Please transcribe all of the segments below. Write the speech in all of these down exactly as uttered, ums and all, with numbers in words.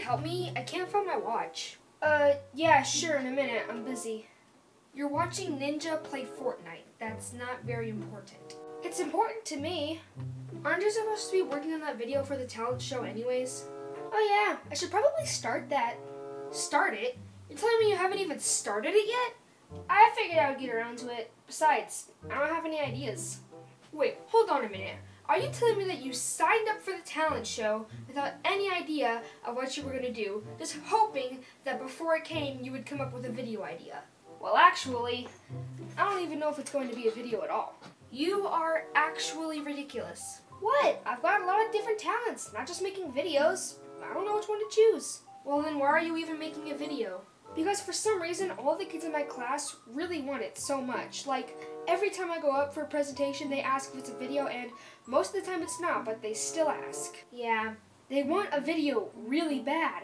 help me? I can't find my watch. Uh, yeah, sure, in a minute. I'm busy. You're watching Ninja play Fortnite. That's not very important. It's important to me. Aren't you supposed to be working on that video for the talent show anyways? Oh yeah, I should probably start that. Start it? You're telling me you haven't even started it yet? I figured I would get around to it. Besides, I don't have any ideas. Wait, hold on a minute. Are you telling me that you signed up for the talent show without any idea of what you were going to do, just hoping that before it came you would come up with a video idea? Well, actually, I don't even know if it's going to be a video at all. You are actually ridiculous. What? I've got a lot of different talents, not just making videos. I don't know which one to choose. Well, then why are you even making a video? Because for some reason, all the kids in my class really want it so much. Like, every time I go up for a presentation, they ask if it's a video, and most of the time it's not, but they still ask. Yeah, they want a video really bad.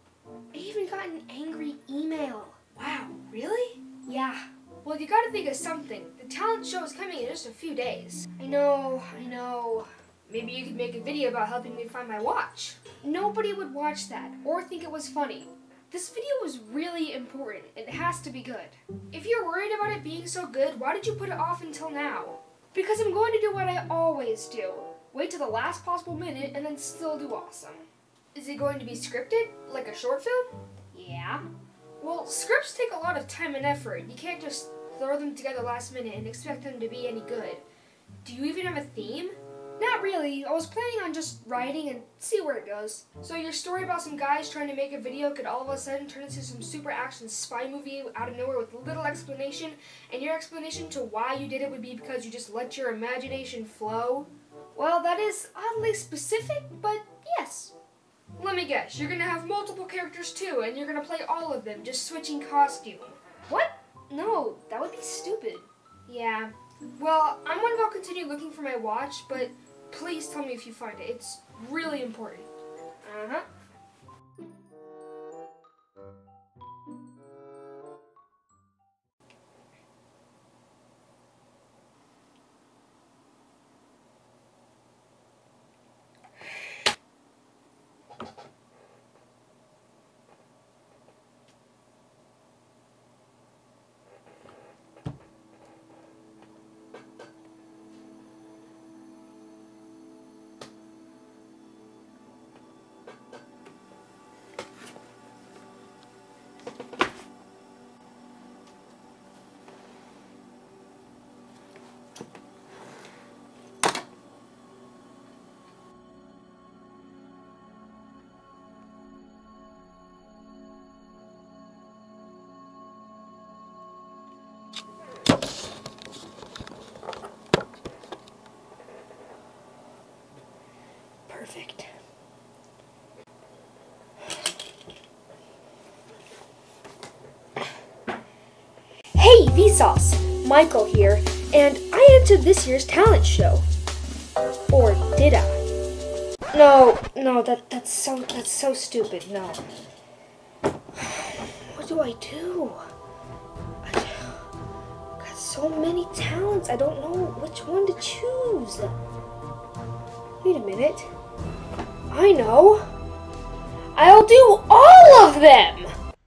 I even got an angry email. Wow, really? Yeah. Well, you gotta think of something. The talent show is coming in just a few days. I know, I know. Maybe you could make a video about helping me find my watch. Nobody would watch that or think it was funny. This video is really important. It has to be good. If you're worried about it being so good, why did you put it off until now? Because I'm going to do what I always do. Wait till the last possible minute and then still do awesome. Is it going to be scripted? Like a short film? Yeah. Well, scripts take a lot of time and effort. You can't just throw them together last minute and expect them to be any good. Do you even have a theme? Not really. I was planning on just writing and see where it goes. So your story about some guys trying to make a video could all of a sudden turn into some super action spy movie out of nowhere with little explanation, and your explanation to why you did it would be because you just let your imagination flow? Well, that is oddly specific, but yes. Let me guess, you're gonna have multiple characters too, and you're gonna play all of them, just switching costume. What? No, that would be stupid. Yeah. Well, I'm gonna go continue looking for my watch, but please tell me if you find it. It's really important. Uh-huh. Perfect. Hey, Vsauce! Michael here, and I entered this year's talent show. Or did I? No, no, that that's so that's so stupid. No. What do I do? I got so many talents. I don't know which one to choose. Wait a minute. I know. I'll do all of them!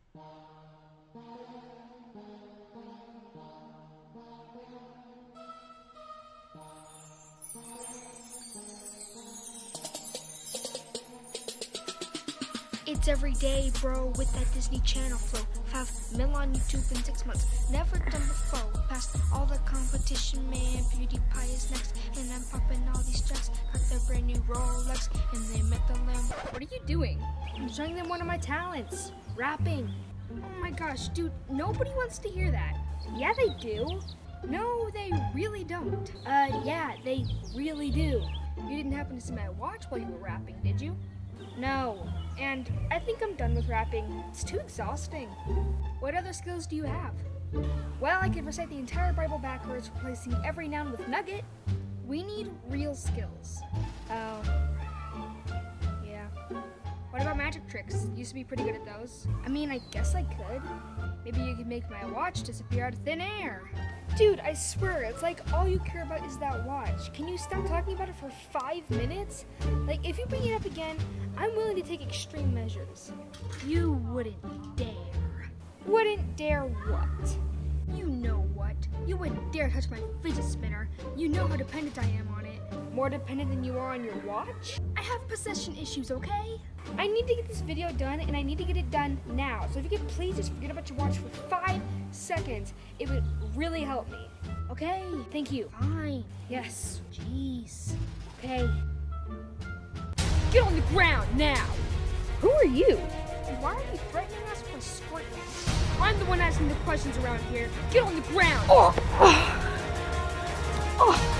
It's every day, bro, with that Disney Channel flow. Five mil on YouTube in six months. Never done before. Past all the competition, man. PewDiePie is next. And I'm popping all these tracks. Got their brand new Rolex. And they met the lamb. What are you doing? I'm showing them one of my talents. Rapping. Oh my gosh, dude. Nobody wants to hear that. Yeah, they do. No, they really don't. Uh, yeah, they really do. You didn't happen to see my watch while you were rapping, did you? No, and I think I'm done with rapping. It's too exhausting. What other skills do you have? Well, I can recite the entire Bible backwards, replacing every noun with nugget. We need real skills. Oh, yeah. What What about magic tricks? You used to be pretty good at those. I mean, I guess I could. Maybe you could make my watch disappear out of thin air. Dude, I swear, it's like all you care about is that watch. Can you stop talking about it for five minutes? Like, if you bring it up again, I'm willing to take extreme measures. You wouldn't dare. Wouldn't dare what? You know what? You wouldn't dare touch my fidget spinner. You know how dependent I am on it. More dependent than you are on your watch? I have possession issues, okay? I need to get this video done, and I need to get it done now. So if you could please just forget about your watch for five seconds, it would really help me. Okay? Thank you. Fine. Yes. Jeez. Okay. Get on the ground now! Who are you? And why are you threatening us with a squirt gun? I'm the one asking the questions around here. Get on the ground! Oh! Oh!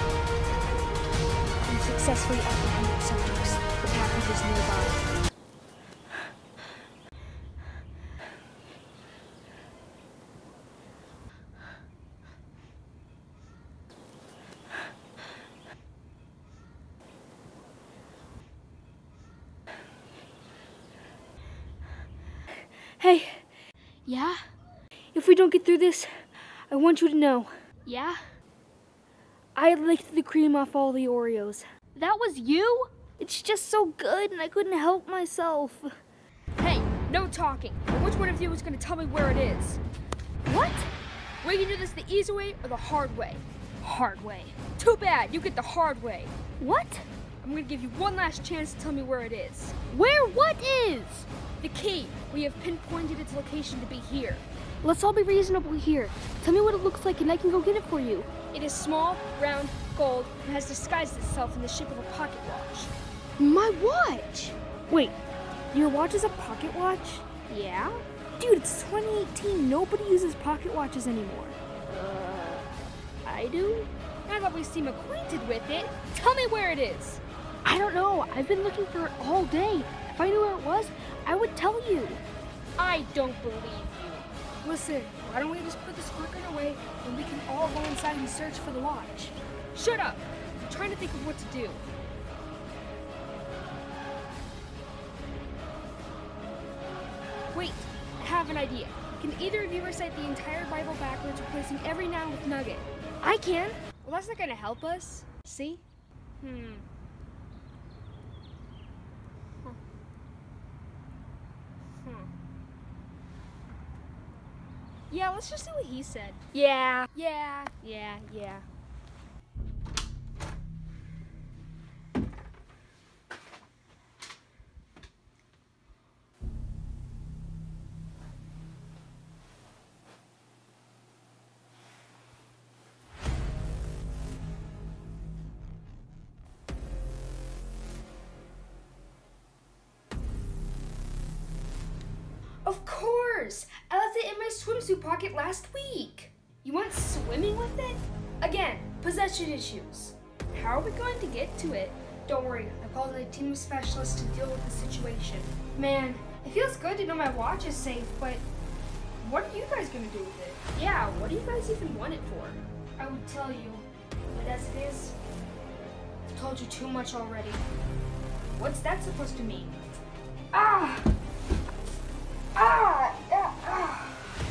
Oh. We've successfully apprehended subjects. The package is nearby. Hey. Yeah? If we don't get through this, I want you to know. Yeah? I licked the cream off all the Oreos. That was you? It's just so good and I couldn't help myself. Hey, no talking. Which one of you is going to tell me where it is? What? We can do this the easy way or the hard way. Hard way. Too bad, you get the hard way. What? I'm going to give you one last chance to tell me where it is. Where what is? The key. We have pinpointed its location to be here. Let's all be reasonable here. Tell me what it looks like and I can go get it for you. It is small, round, gold, and has disguised itself in the shape of a pocket watch. My watch? Wait, your watch is a pocket watch? Yeah? Dude, it's twenty eighteen. Nobody uses pocket watches anymore. Uh, I do? Now that we seem acquainted with it, tell me where it is. I don't know. I've been looking for it all day. If I knew where it was, I would tell you. I don't believe you. Listen, why don't we just put this squirt gun away and we can all go inside and search for the watch? Shut up! I'm trying to think of what to do. Wait, I have an idea. Can either of you recite the entire Bible backwards, replacing every noun with nugget? I can. Well, that's not gonna help us. See? Hmm. Huh. Hmm. Yeah, let's just see what he said. Yeah, yeah, yeah, yeah. Of course! I left it in my swimsuit pocket last week. You went swimming with it? Again, possession issues. How are we going to get to it? Don't worry, I called a team of specialists to deal with the situation. Man, it feels good to know my watch is safe, but what are you guys gonna do with it? Yeah, what do you guys even want it for? I would tell you, but as it is, I've told you too much already. What's that supposed to mean? Ah! Ah! Ah! Ah!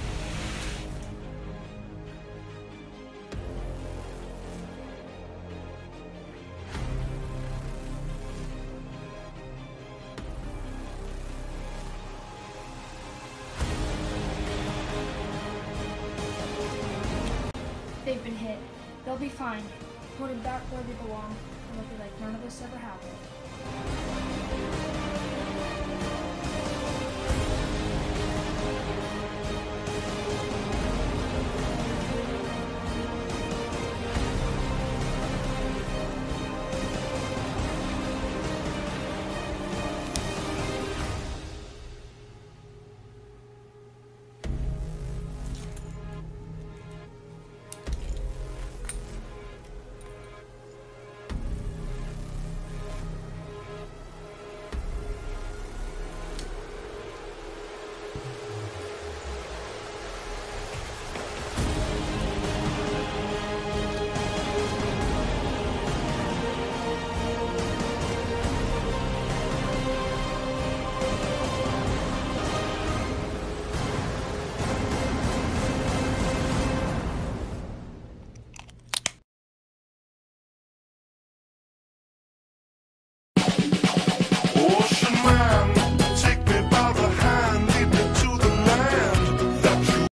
They've been hit. They'll be fine. Put them back where they belong, and they'll be like none of this ever happened.